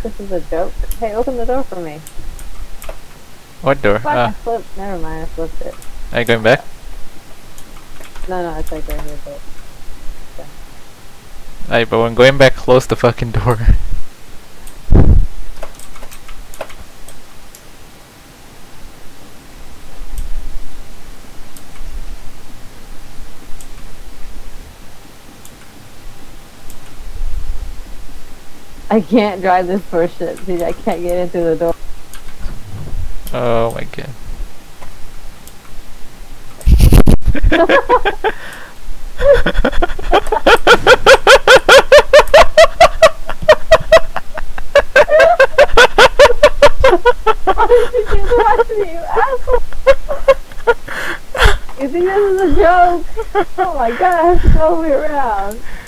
This is a joke. Hey, open the door for me. What door? Fuck, I flipped. Never mind, I flipped it. Are you going back? No, it's like right here, but... Okay. Alright, but when going back, close the fucking door. I can't drive this for shit, dude. I can't get in through the door. Oh my god. Why did you do that to me, you asshole? You think this is a joke? Oh my god, I have to go all the way around.